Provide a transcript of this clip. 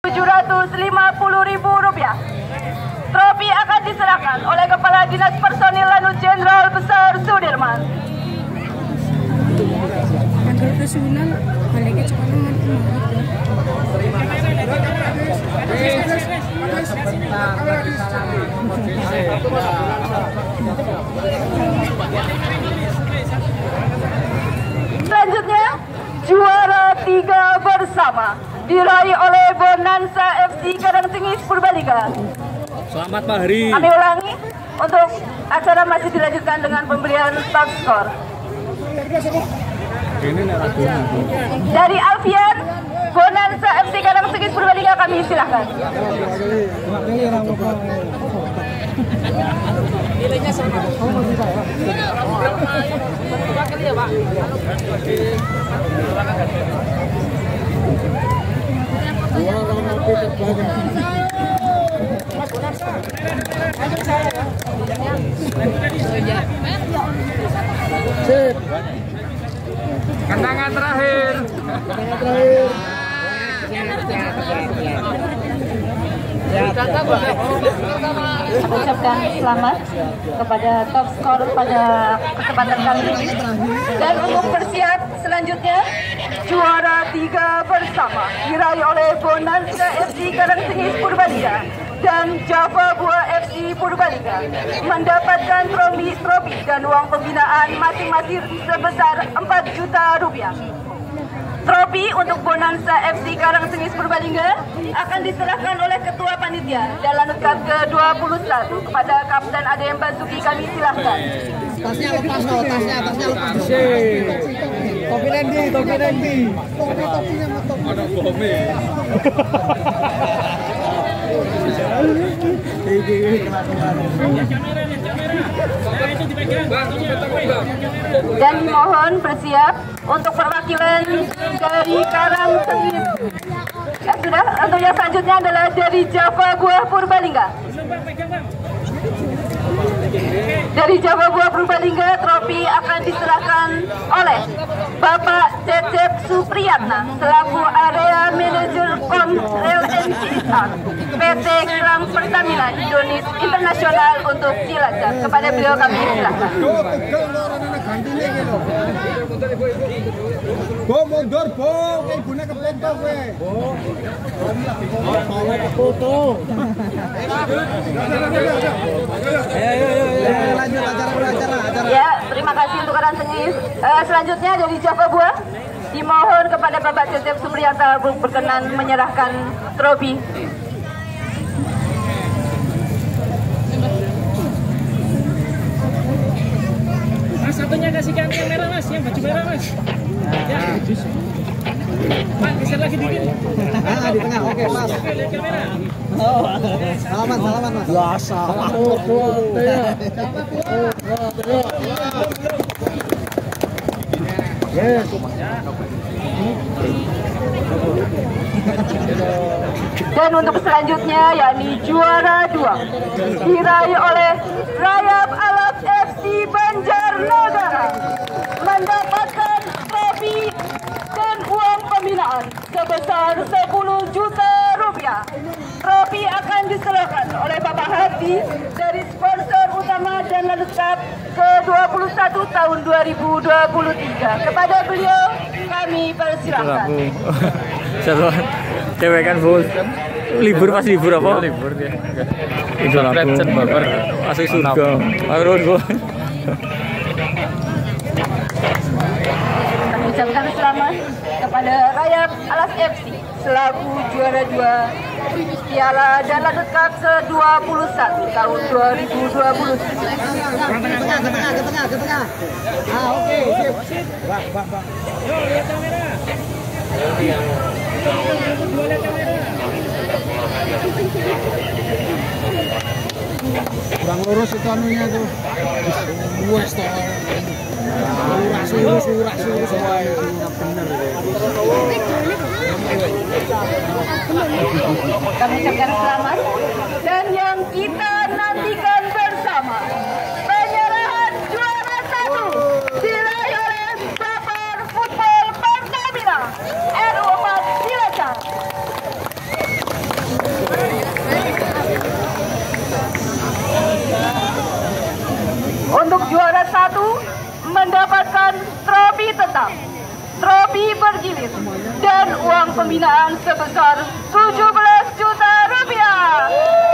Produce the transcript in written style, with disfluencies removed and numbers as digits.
Rp750.000. Trofi akan diserahkan oleh Kepala Dinas Personil Lanut Jenderal Besar Sudirman. Selanjutnya, juara 3 bersama diraih oleh Bonanza FC Karangsengis Purbalingga. Selamat Pak Hari. Kami ulangi, untuk acara masih dilanjutkan dengan pemberian top skor. Dari Alfian, Bonanza FC Karangsengis Purbalingga, kami silahkan. Nilainya sama. Ya, Pak. Kenangan terakhir. Aku ucapkan selamat kepada top skor pada kesempatan kali ini. Dan untuk bersiap selanjutnya, juara 3 bersama diraih oleh Bonanza FC Karangsengis Purbalingga dan Java Buah FC Purbalingga mendapatkan trofi dan uang pembinaan masing-masing sebesar Rp4 juta. Trofi untuk Bonanza FC Karangsengis Purbalingga akan diserahkan oleh Ketua Panitia Dalam Cup ke-21 kepada Kapten Adem Basuki. Kami silahkan. Tasnya lepas loh, tasnya lepas. Topi Randy. Topinya sama topi. Ada bome. Dan mohon bersiap untuk perwakilan dari Karangsengis. Ya sudah, untuk yang selanjutnya adalah dari Java Buah Purbalingga. Dari Java Buah Purbalingga, trofi akan diserahkan oleh Bapak Cecep Supriyatna selaku Area Manager Konrel NCR PT Kilang Pertamina Indonesia Internasional untuk Cilacap. Kepada beliau kami silakan. Bo mundur, Bo. Ibune kefoto kowe. Foto. Ayo. Lanjut acara. Ya, terima kasih untuk Karangsengis. Selanjutnya dari Java Buah, dimohon kepada Bapak Cecep Supriyatna berkenan menyerahkan trofi. Mas, satunya kasihkan yang merah Mas, yang baju merah Mas. Ya. Pak, geser lagi dikit. Di tengah. Oke, Mas. Oke, lihat kamera. Salaman Mas. Biasa. Dan untuk selanjutnya yakni juara 2 diraih oleh Rayap Alap FC Banjarnegara mendapatkan trofi dan uang pembinaan sebesar Rp10 juta. Trofi akan diserahkan oleh Bapak Hadi dari sponsor utama dan Lanut Cup ke-21 tahun 2023. Kepada beliau kami persilahkan. Cewek kan full. Libur apa? Libur dia. Itu langsung baper. Asli surga. Kami ucapkan selamat kepada Rayap Alas FC selaku juara 2 Piala dan Lanut Cup ke-21 tahun 2023. Ke tengah. Oke, sip. Bak. Yo, lihat kamera. Dua lihat kamera. Kurang lurus itu anunya tuh. Luas toh. Lurus semua itu bener. Kami ucapkan selamat dan yang kita nantikan bersama penyerahan juara 1 diraih oleh Bapak Football Pertamina RU4 Cilacap. tetap, trofi bergilir, dan uang pembinaan sebesar 17 juta rupiah.